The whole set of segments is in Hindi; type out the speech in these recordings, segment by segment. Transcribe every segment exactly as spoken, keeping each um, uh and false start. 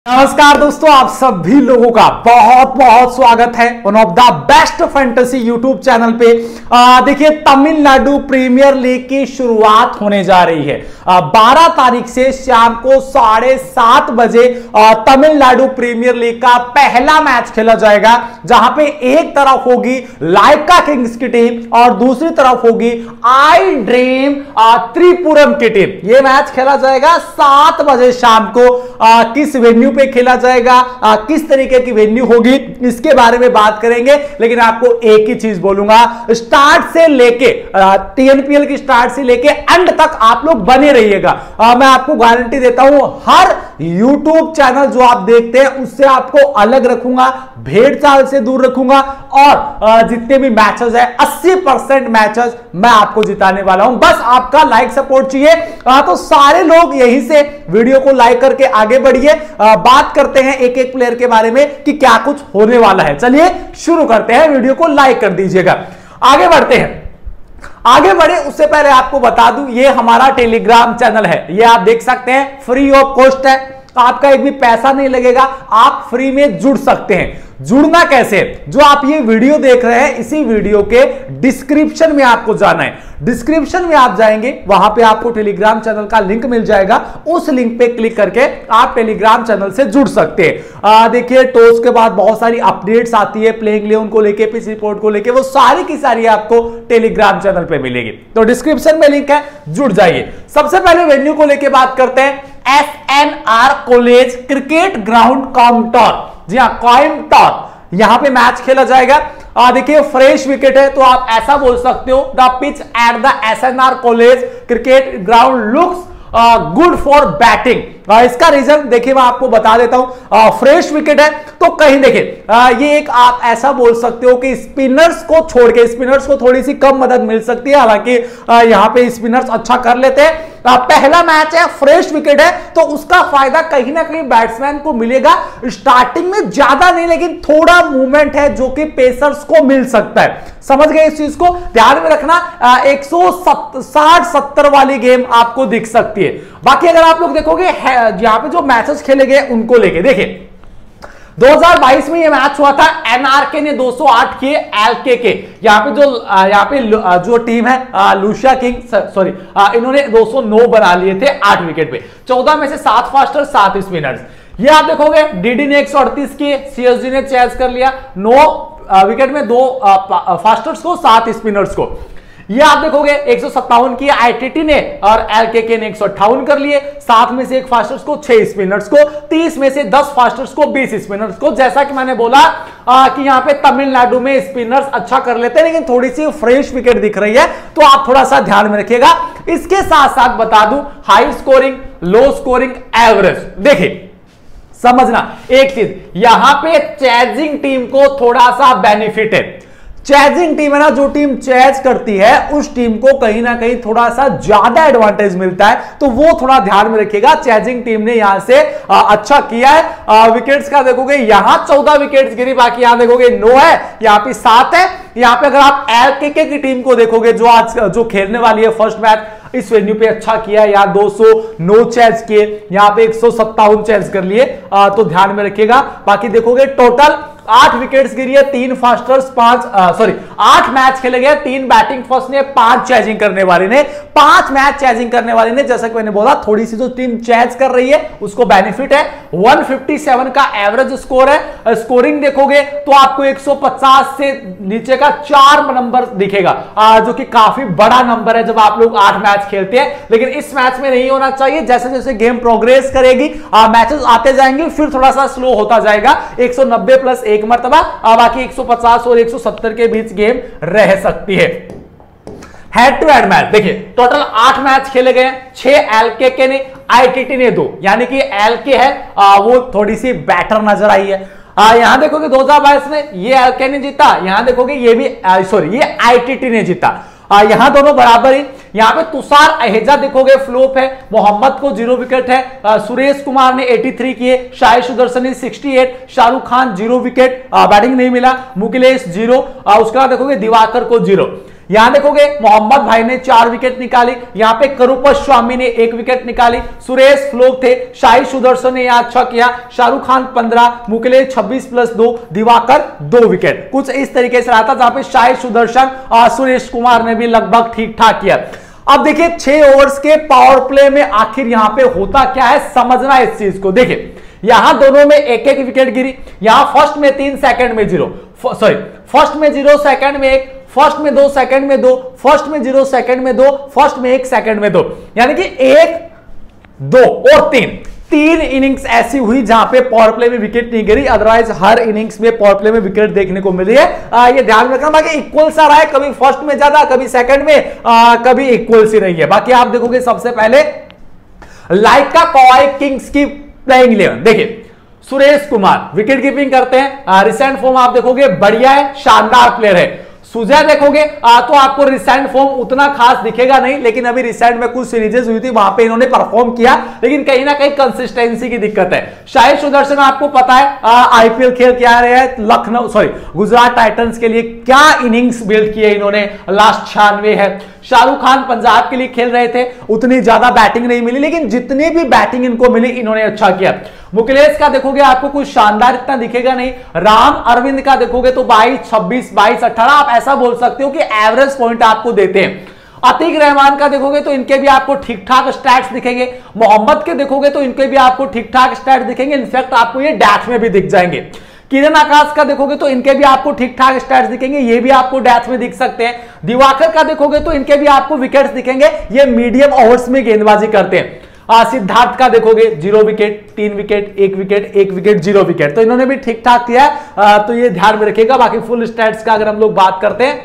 नमस्कार दोस्तों, आप सभी लोगों का बहुत बहुत स्वागत है one of the best fantasy YouTube channel पे। देखिए, तमिलनाडु प्रीमियर लीग की शुरुआत होने जा रही है। बारह तारीख से शाम को साढ़े सात बजे तमिलनाडु प्रीमियर लीग का पहला मैच खेला जाएगा, जहां पे एक तरफ होगी लाइका किंग्स की टीम और दूसरी तरफ होगी आई ड्रीम त्रिपुरम की टीम। यह मैच खेला जाएगा सात बजे शाम को। आ, किस वेन्यू पे खेला जाएगा, आ, किस तरीके की वेन्यू होगी, इसके बारे में बात करेंगे। लेकिन आपको एक ही चीज बोलूंगा, स्टार्ट से लेके टीएनपीएल की स्टार्ट से लेके एंड तक आप लोग बने रहिएगा। मैं आपको गारंटी देता हूं, हर यूट्यूब चैनल जो आप देखते हैं उससे आपको अलग रखूंगा, भेड़ चाल से दूर रखूंगा और आ, जितने भी मैचेस है अस्सी परसेंट मैचेस मैं आपको जिताने वाला हूं। बस आपका लाइक सपोर्ट चाहिए। आ, तो सारे लोग यहीं से वीडियो को लाइक करके आगे बढ़िए। बात करते हैं एक एक प्लेयर के बारे में कि क्या कुछ होने वाला है। चलिए शुरू करते हैं, वीडियो को लाइक कर दीजिएगा। आगे बढ़ते हैं। आगे बढ़े उससे पहले आपको बता दूं, ये हमारा टेलीग्राम चैनल है, ये आप देख सकते हैं, फ्री ऑफ कॉस्ट है, आपका एक भी पैसा नहीं लगेगा, आप फ्री में जुड़ सकते हैं। जुड़ना कैसे? जो आप ये वीडियो देख रहे हैं, इसी वीडियो के डिस्क्रिप्शन में आपको जाना है। डिस्क्रिप्शन में आप जाएंगे, वहां पे आपको टेलीग्राम चैनल का लिंक मिल जाएगा। उस लिंक पे क्लिक करके आप टेलीग्राम चैनल से जुड़ सकते हैं। देखिए, टॉस के बाद बहुत सारी अपडेट्स आती है, प्लेइंग इलेवन को लेके, पिच रिपोर्ट को लेके, वो सारी की सारी आपको टेलीग्राम चैनल पे मिलेगी। तो डिस्क्रिप्शन में लिंक है, जुड़ जाइए। सबसे पहले वेन्यू को लेके बात करते हैं। S N R college cricket ground Coimbatore, जी हाँ कॉमटॉर, यहां पे मैच खेला जाएगा। देखिए, फ्रेश विकेट है तो आप ऐसा बोल सकते हो, the pitch at the S N R college cricket ground looks good for batting. इसका रीजन देखिए मैं आपको बता देता हूं। फ्रेश विकेट है तो कहीं देखिए, ये एक आप ऐसा बोल सकते हो कि स्पिनर्स को छोड़ के, स्पिनर्स को थोड़ी सी कम मदद मिल सकती है, हालांकि यहां पे स्पिनर्स अच्छा कर लेते हैं। पहला मैच है, फ्रेश विकेट है तो उसका फायदा कहीं ना कहीं बैट्समैन को मिलेगा। स्टार्टिंग में ज्यादा नहीं, लेकिन थोड़ा मूवमेंट है जो कि पेसर्स को मिल सकता है। समझ गए इस चीज को? ध्यान में रखना, एक सौ साठ सत्तर वाली गेम आपको दिख सकती है। बाकी अगर आप लोग देखोगे यहां पे जो मैचेस खेले गए उनको लेके, देखिए दो हज़ार बाईस में ये मैच हुआ था, एनआरके ने दो सौ आठ किए एलके के। यहाँ पे जो यहाँ पे जो टीम है लुशिया किंग, सॉरी, इन्होंने दो सौ नौ बना लिए थे आठ विकेट पे। चौदह में से सात फास्टर, सात स्पिनर्स। ये आप देखोगे डीडी ने एक सौ अड़तीस किए, सीएसडी ने चेज कर लिया, नौ विकेट में दो फास्टर्स को, सात स्पिनर्स को। ये आप देखोगे एक सौ सत्तावन की आईटीटी ने और एलकेके ने एक सौ अट्ठावन कर लिए, सात में से एक फास्टर्स को, छह स्पिनर्स को, तीस में से दस फास्टर्स को, बीस स्पिनर्स को। जैसा कि मैंने बोला आ, कि यहां पे तमिलनाडु में स्पिनर्स अच्छा कर लेते हैं, लेकिन थोड़ी सी फ्रेश विकेट दिख रही है तो आप थोड़ा सा ध्यान में रखिएगा। इसके साथ साथ बता दूं, high scoring, low scoring, average. देखिए समझना एक चीज, यहां पे चेजिंग टीम को थोड़ा सा बेनिफिट है। चेजिंग टीम है ना, जो टीम चेज करती है उस टीम को कहीं ना कहीं थोड़ा सा ज्यादा एडवांटेज मिलता है, तो वो थोड़ा ध्यान में रखिएगा। चेजिंग टीम ने यहां से आ, अच्छा किया है। आ, विकेट्स का देखोगे यहां चौदह विकेट्स गिरी, बाकी यहां देखोगे नौ है, यहां पे सात है। यहां पे अगर आप एलकेके की टीम को देखोगे जो आज जो खेलने वाली है फर्स्ट मैच, इस वेन्यू पे अच्छा किया, यहाँ दो सौ नौ चेज किए, यहाँ पे एक सौ सत्तावन चेज कर लिए, तो ध्यान में रखिएगा। बाकी देखोगे टोटल आठ विकेट्स गिरी है, तीन फास्टर्स, पांच सॉरी आठ मैच खेले गए, तीन बैटिंग फर्स्ट ने, पांच चेजिंग करने वाले ने, पांच मैच चेजिंग करने वाले ने। जैसा कि मैंने बोला, थोड़ी सी जो टीम चेज कर रही है उसको बेनिफिट है। एक सौ सत्तावन का एवरेज स्कोर है। स्कोरिंग देखोगे तो आपको एक सौ पचास से नीचे का चार नंबर दिखेगा, जो कि काफी बड़ा नंबर है जब आप लोग आठ मैच खेलते हैं। लेकिन इस मैच में नहीं होना चाहिए। जैसे जैसे गेम प्रोग्रेस करेगी, मैचेस आते जाएंगे, फिर थोड़ा सा स्लो होता जाएगा। एक सौ नब्बे प्लस एक मरतबा, बाकी एक सौ पचास और एक सौ सत्तर के बीच गेम रह सकती है। हेड टू हेड मैच देखिए, टोटल आठ मैच खेले गए, छह एलकेके ने, आईटीटी ने दो, यानी कि एलके है आ, वो थोड़ी सी बेटर नजर आई है। यहां देखोगे दो हज़ार बाईस में ये एलके ने जीता, यहां देखोगे ये भी सॉरी ये आईटीटी ने जीता। यहां दोनों बराबर ही। यहां पे तुषार अहेजा देखोगे फ्लॉप है, मोहम्मद को जीरो विकेट है, सुरेश कुमार ने तिरासी किए, शाहिद सुदर्शनी अड़सठ, Shahrukh Khan zero wicket, batting नहीं मिला, मुकेश जीरो, उसके बाद देखोगे दिवाकर को जीरो। यहां देखोगे मोहम्मद भाई ने चार विकेट निकाली, यहां पे करूपत स्वामी ने एक विकेट निकाली, सुरेश फ्लोक थे, शाही सुदर्शन ने यहां अच्छा किया, शाहरुख खान पंद्रह, मुकेश छब्बीस प्लस दो, दिवाकर दो विकेट। कुछ इस तरीके से रहा था, जहां पे शाही सुदर्शन और सुरेश कुमार ने भी लगभग ठीक ठाक किया। अब देखिए छह ओवर्स के पावर प्ले में आखिर यहां पे होता क्या है, समझना इस चीज को। देखिए यहां दोनों में एक एक विकेट गिरी, यहां फर्स्ट में तीन, सेकंड में जीरो, सॉरी फर्स्ट में जीरो, सेकंड में एक, फर्स्ट में दो, सेकंड में दो, फर्स्ट में जीरो, सेकंड में दो, फर्स्ट में एक, सेकंड में दो, यानी कि एक, दो और तीन, तीन इनिंग्स ऐसी हुई जहां पे पावर प्ले में विकेट नहीं गिरी। अदरवाइज हर इनिंग्स में पावर प्ले में विकेट देखने को मिली है। आ, ये ध्यान में रखना, बाकी इक्वल सा रहा है, कभी फर्स्ट में ज्यादा, कभी सेकंड में, आ, कभी इक्वल सी रही है। बाकी आप देखोगे सबसे पहले लाइका कवाई किंग्स की प्लेइंग इलेवन, देखिए सुरेश कुमार विकेट कीपिंग करते हैं, रिसेंट फॉर्म आप देखोगे बढ़िया है, शानदार प्लेयर है। सुजय देखोगे आ, तो आपको रिसेंट फॉर्म उतना खास दिखेगा नहीं, लेकिन अभी रिसेंट में कुछ सीरीजेस हुई थी, वहां पे इन्होंने परफॉर्म किया, लेकिन कहीं ना कहीं कंसिस्टेंसी की दिक्कत है। शाहिद सुदर्शन आपको पता है आईपीएल खेल के आ रहे हैं, लखनऊ सॉरी गुजरात टाइटंस के लिए क्या इनिंग्स बिल्ड किए इन्होंने, लास्ट छियानवे है। शाहरुख खान पंजाब के लिए खेल रहे थे, उतनी ज्यादा बैटिंग नहीं मिली, लेकिन जितनी भी बैटिंग इनको मिली इन्होंने अच्छा किया। मुकेश का देखोगे आपको कुछ शानदार इतना दिखेगा नहीं। राम अरविंद का देखोगे तो बाईस, छब्बीस, बाईस, अठारह, आप ऐसा बोल सकते हो कि एवरेज पॉइंट आपको देते हैं। अतीक रहमान का देखोगे तो इनके भी आपको ठीक ठाक स्टैट्स दिखेंगे। मोहम्मद के देखोगे तो इनके भी आपको ठीक ठाक स्टैट्स दिखेंगे, इनफैक्ट आपको ये डैश में भी दिख जाएंगे। किरण आकाश का देखोगे तो इनके भी आपको ठीक ठाक स्टैट्स दिखेंगे, ये भी आपको डेथ में दिख सकते हैं। दिवाकर का देखोगे तो इनके भी आपको विकेट्स दिखेंगे, ये मीडियम ओवर्स में गेंदबाजी करते हैं। आ, सिद्धार्थ का देखोगे जीरो विकेट, तीन विकेट, एक विकेट, एक विकेट, जीरो विकेट, तो इन्होंने भी ठीक ठाक किया है, तो ये ध्यान में रखिएगा। बाकी फुल स्टैट्स का अगर हम लोग बात करते हैं,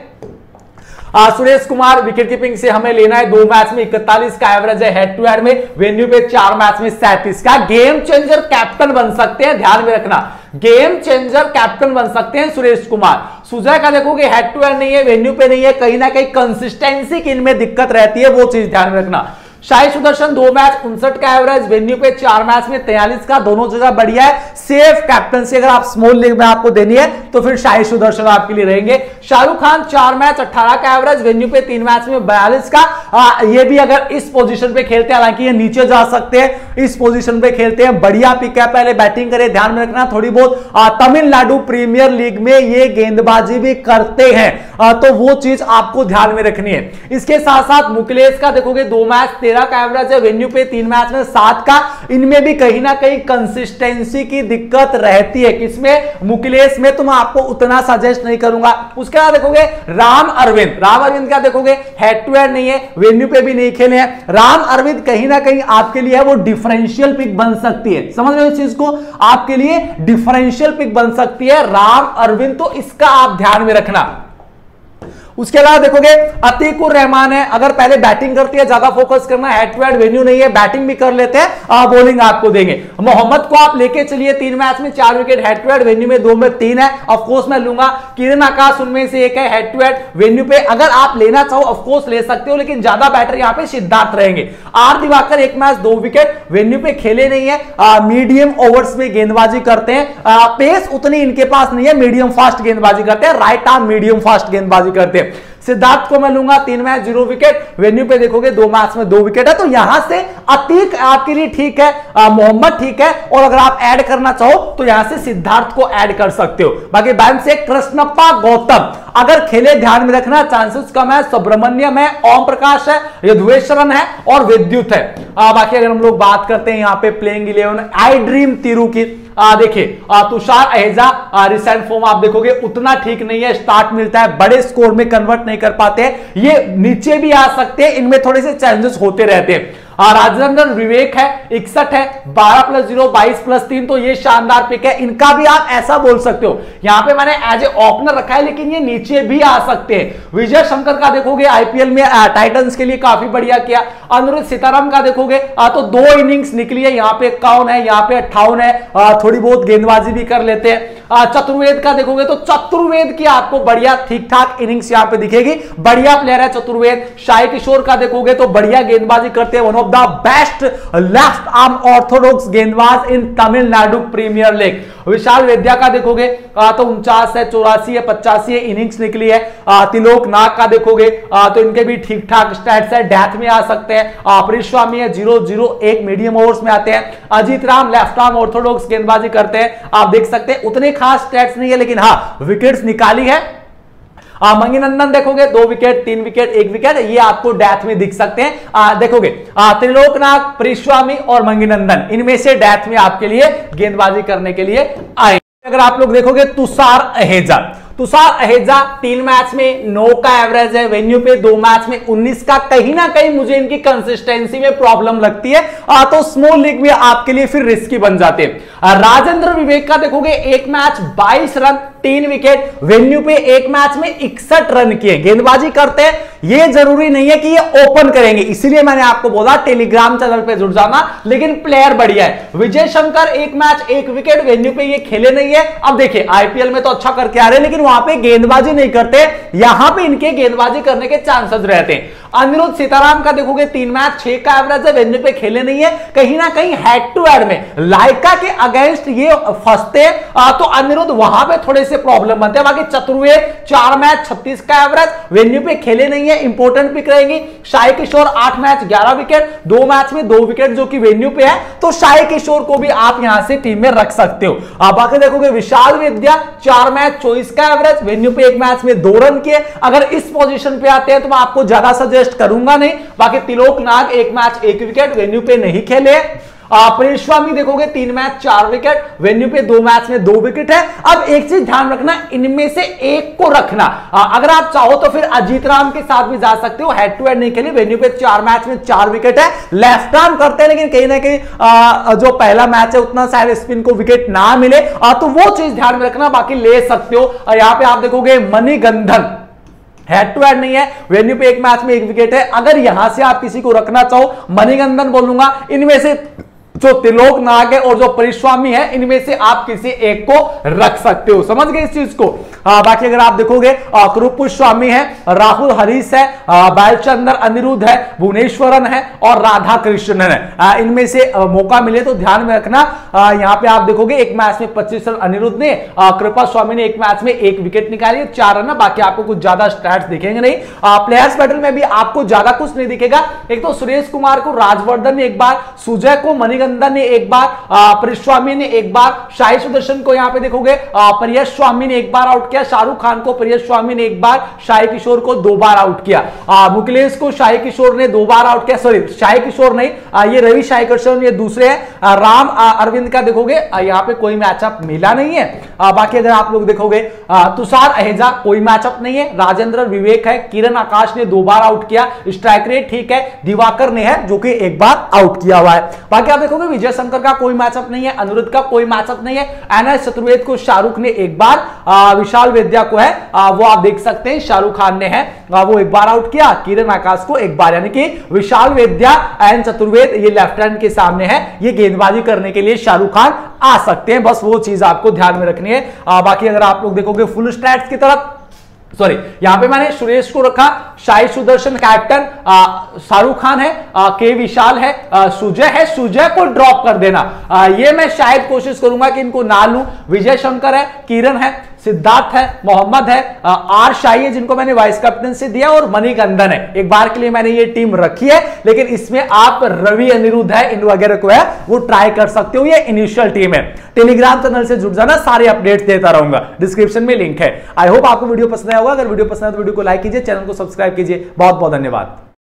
आ, सुरेश कुमार विकेट कीपिंग से हमें लेना है, दो मैच में इकतालीस का एवरेज है, हेड टू हेड में, वेन्यू पे चार मैच में सैंतीस का, गेम चेंजर कैप्टन बन सकते हैं, ध्यान में रखना गेम चेंजर कैप्टन बन सकते हैं सुरेश कुमार। सुजय का देखोगे हेड टू हेड नहीं है, वेन्यू पे नहीं है, कहीं ना कहीं कंसिस्टेंसी की इनमें दिक्कत रहती है, वो चीज ध्यान में रखना। शाही सुदर्शन दो मैच उनसठ का एवरेज, वेन्यू पे चार मैच में तैंतालीस का, दोनों जगह बढ़िया है। सेफ कैप्टनसी अगर आप स्मॉल लीग में आपको देनी है तो फिर शाही सुदर्शन आपके लिए रहेंगे। शाहरुख खान चार मैच अठारह का एवरेज, वेन्यू पे तीन मैच में बयालीस का, आ, ये भी अगर इस पोजीशन पे खेलते हैं, हालांकि ये नीचे जा सकते हैं, इस पोजीशन पे खेलते हैं, बढ़िया पिक है, पहले बैटिंग करे, ध्यान में रखना थोड़ी बहुत तमिलनाडु प्रीमियर लीग में ये गेंदबाजी भी करते हैं, आ, तो वो चीज आपको ध्यान में रखनी है। इसके साथ साथ मुकेश का देखोगे दो मैच तेरह का एवरेज है, वेन्यू पे तीन मैच में सात का, इनमें भी कहीं ना कहीं कंसिस्टेंसी की दिक्कत रहती है। किसमें? मुकेश में, तो मैं आपको उतना सजेस्ट नहीं करूंगा। उसके बाद देखोगे राम अरविंद, राम अरविंद का देखोगे हेड टू हेड नहीं है, वेन्यू पे भी नहीं खेले हैं। राम अरविंद कहीं ना कहीं आपके लिए है वो डिफरेंशियल पिक बन सकती है, समझ रहे हो इस चीज को, आपके लिए डिफरेंशियल पिक बन सकती है राम अरविंद, तो इसका आप ध्यान में रखना। उसके अलावा देखोगे अतीकुर रहमान है, अगर पहले बैटिंग करती है, ज्यादा फोकस करना, हेड टू हेड वेन्यू नहीं है, बैटिंग भी कर लेते हैं, आ, बॉलिंग आपको देंगे। मोहम्मद को आप लेके चलिए, तीन मैच में चार wicket, head to head, venue में दो में तीन है, ऑफकोर्स मैं लूंगा। किरण आकाश उनमें से एक है, हेड टू हेड, वेन्यू पे अगर आप लेना चाहो ऑफकोर्स ले सकते हो, लेकिन ज्यादा बैटर यहां पे सिद्धार्थ रहेंगे। आर दिवाकर एक मैच दो विकेट, वेन्यू पे खेले नहीं है, मीडियम ओवर्स में गेंदबाजी करते हैं, आ, पेस उतनी इनके पास नहीं है, मीडियम फास्ट गेंदबाजी करते हैं, राइट आर्म मीडियम फास्ट गेंदबाजी करते हैं। सिद्धार्थ को मैं लूंगा, तीन मैच जीरो विकेट, वेन्यू पे देखोगे दो मैच में दो विकेट है, तो यहां से अतीक आपके लिए ठीक है, मोहम्मद ठीक है, और अगर आप ऐड करना चाहो तो यहां से सिद्धार्थ को ऐड कर सकते हो। बाकी बैंक से कृष्णप्पा गौतम अगर खेले, ध्यान में रखना चांसेस कम है, सुब्रमण्यम है, ओम प्रकाश है, यदुवेश्वरन है और विद्युत है। आ, बाकी अगर हम लोग बात करते हैं यहाँ पे playing eleven I dream Tiru की, देखिए तुषार अहेजा रिसेंट फॉर्म आप देखोगे उतना ठीक नहीं है, स्टार्ट मिलता है, बड़े स्कोर में कन्वर्ट नहीं कर पाते हैं, ये नीचे भी आ सकते हैं, इनमें थोड़े से चेंजेस होते रहते हैं। राजनंदन विवेक है, इकसठ है, बारह प्लस जीरो, बाईस प्लस तीन, तो ये शानदार पिक है, इनका भी आप ऐसा बोल सकते हो। यहां पे मैंने एज ए ओपनर रखा है, लेकिन ये नीचे भी आ सकते हैं। विजय शंकर का देखोगे आईपीएल में टाइटंस के लिए काफी बढ़िया किया। अनुरुद्ध सीताराम का देखोगे तो दो इनिंग्स निकली है, यहाँ पे इक्यावन है, यहाँ पे अट्ठावन है, थोड़ी बहुत गेंदबाजी भी कर लेते हैं। चतुर्वेद का देखोगे तो चतुर्वेद की आपको बढ़िया ठीक ठाक इनिंग्स यहां पे दिखेगी, बढ़िया प्लेयर है चतुर्वेद। साई किशोर का देखोगे तो बढ़िया गेंदबाजी करते हैं, one of the best left arm orthodox गेंदबाज in Tamil Nadu premier league. Vishal Vaidya का देखोगे तो उनचास है, चौरासी है, पचासी है इनिंग्स निकली है। तिलोक नाग का देखोगे तो इनके भी ठीक ठाक स्टैट्स है, डेथ में आ सकते हैं। परिस्वामी है, जीरो जीरो एक मीडियम ओवर्स में आते हैं। Ajith Ram left arm orthodox गेंदबाजी करते हैं, आप देख सकते हैं उतने खास स्टैट्स नहीं है, लेकिन हाँ विकेट्स निकाली है। आ, मंगीनंदन देखोगे दो विकेट, तीन विकेट, एक विकेट, ये आपको डेथ में दिख सकते हैं। आ, देखोगे त्रिलोकनाथ, परिस्वामी और मंगीनंदन इनमें से डेथ में आपके लिए गेंदबाजी करने के लिए आए। अगर आप लोग देखोगे तुषार अहेजा, तुषार अहेजा तीन मैच में नौ का एवरेज है, वेन्यू पे दो मैच में उन्नीस का। कहीं ना कहीं मुझे इनकी कंसिस्टेंसी में प्रॉब्लम लगती है, आ, तो स्मॉल लीग में आपके लिए फिर रिस्की बन जाते हैं। राजेंद्र विवेक का देखोगे एक मैच बाईस रन, तीन विकेट, वेन्यू पे एक मैच में इकसठ रन किए। गेंदबाजी करते हैं, ये जरूरी नहीं है कि ये ओपन करेंगे, इसीलिए मैंने आपको बोला टेलीग्राम चैनल पे जुड़ जाना, लेकिन प्लेयर बढ़िया है। विजय शंकर एक मैच एक विकेट, वेन्यू पे ये खेले नहीं है। अब देखिए आईपीएल में तो अच्छा करके आ रहे हैं, लेकिन वहां पे गेंदबाजी नहीं करते, यहां पे इनके गेंदबाजी करने के चांसेस रहते हैं। अनिरुद्ध सीताराम का देखोगे तीन मैच छह का एवरेज है, वेन्यू पे खेले नहीं है। कहीं ना कहीं हेड टू हेड में लाइका के अगेंस्ट ये फंसते, तो अनिरुद्ध वहां पे थोड़े से प्रॉब्लम बनते हैं। बाकी चतुर्वेद चार मैच छत्तीस का एवरेज, वेन्यू पे खेले नहीं है, इंपॉर्टेंट पिक रहेगी। साई किशोर आठ मैच ग्यारह विकेट, दो मैच में दो विकेट जो कि वेन्यू पे है, तो साई किशोर को भी आप यहां से टीम में रख सकते हो। आप बाकी देखोगे विशाल वेद्या चार मैच चौबीस का एवरेज, वेन्यू पे एक मैच में दो रन किए। अगर इस पोजीशन पे आते हैं तो मैं आपको ज्यादा सजेस्ट करूंगा नहीं। बाकी तिलोक नाग एक मैच एक विकेट, वेन्यू पे नहीं खेले। परिस्वामी देखोगे तीन मैच चार विकेट, वेन्यू पे दो मैच में दो विकेट है। अब एक चीज ध्यान रखना, इनमें से एक को रखना। आ, अगर आप चाहो तो फिर अजीत राम के साथ भी जा सकते हो, हेड टू हेड नहीं खेली, वेन्यू पे चार मैच में चार विकेट है, लेफ्ट आर्म करते हैं, लेकिन कहीं ना कहीं जो पहला मैच है उतना शायद स्पिन को विकेट ना मिले, आ, तो वो चीज ध्यान में रखना। बाकी ले सकते हो। यहां पे आप देखोगे मणिगंधन हेड टू हेड नहीं है, वेन्यू पे एक मैच में एक विकेट है। अगर यहां से आप किसी को रखना चाहो, मणिगंधन बोलूंगा। इनमें से जो तिलोक नाग है और जो परिस्वामी है, इनमें से आप किसी एक को रख सकते हो। समझ गए इस चीज को। आ, बाकी अगर आप देखोगे कृपुष्प स्वामी है, राहुल हरीश है, बालचंद्र अनिरुद्ध है, भुवनेश्वरन है और राधा कृष्णन है। इनमें से आ, मौका मिले तो ध्यान में रखना। यहां पे आप देखोगे एक मैच में पच्चीस रन अनिरुद्ध ने, कृपा स्वामी ने एक मैच में एक विकेट निकाली, चार रन। बाकी आपको कुछ ज्यादा स्टैट्स दिखेंगे नहीं। प्लेयर्स बैटल में भी आपको ज्यादा कुछ नहीं दिखेगा। एक तो सुरेश कुमार को राजवर्धन ने एक बार, सुजय को मणिगंधन ने एक बार, परिस्वामी ने एक बार, साई सुदर्शन को यहां पे देखोगे प्रियश स्वामी ने एक बार आउट किया, शाहरुख खान को प्रियश स्वामी ने एक बार, साई किशोर को दो बार आउट किया, मुकेश को साई किशोर ने दो बार आउट किया। सॉरी साई किशोर नहीं, आ, ये रवि साई किशोर, ये दूसरे हैं। राम आ, अरविंद का देखोगे यहां पे कोई मैचअप मिला नहीं है। आ, बाकी अगर आप लोग देखोगे तुषार अहेजा कोई मैचअप नहीं है। राजेंद्र विवेक है, किरण आकाश ने दो बार आउट किया, स्ट्राइक रेट ठीक है। दिवाकर ने है जो कि एक बार आउट किया हुआ है। बाकी आप देखोगे विजय शंकर का कोई मैचअप नहीं है, अनिरुद्ध का कोई मैचअप नहीं है। एनएस चतुर्वेद को शाहरुख ने एक बार, आ, विशाल वेद्या को है आ, वो आप देख सकते हैं शाहरुख खान ने है, आ, वो एक बार आउट किया, किरण आकाश को एक बार। यानी कि विशाल वेद्या एंड चतुर्वेद ये लेफ्ट हैंड के सामने है, ये गेंदबाजी करने के लिए शाहरुख खान आ सकते हैं। बस वो चीज आपको ध्यान में रखनी है। आ, बाकी अगर आप लोग देखोगे फुल स्टैट्स की तरफ, सॉरी यहां पे मैंने सुरेश को रखा, साई सुदर्शन कैप्टन, शाहरुख खान है, आ, के विशाल है, आ, सुजय है, सुजय को ड्रॉप कर देना। आ, ये मैं शायद कोशिश करूंगा कि इनको ना लूं। विजय शंकर है, किरण है, सिद्धार्थ है, मोहम्मद है, आ, आर शाही है जिनको मैंने वाइस कैप्टन से दिया, और मणिगंधन है। एक बार के लिए मैंने ये टीम रखी है, लेकिन इसमें आप रवि अनिरुद्ध है इन वगैरह को है वो ट्राई कर सकते हो। ये इनिशियल टीम है। टेलीग्राम चैनल से जुड़ जाना, सारे अपडेट्स देता रहूंगा, डिस्क्रिप्शन में लिंक है। आई होप आपको वीडियो पसंद आया होगा। अगर वीडियो पसंद है तो वीडियो को लाइक कीजिए, चैनल को सब्सक्राइब कीजिए। बहुत बहुत धन्यवाद।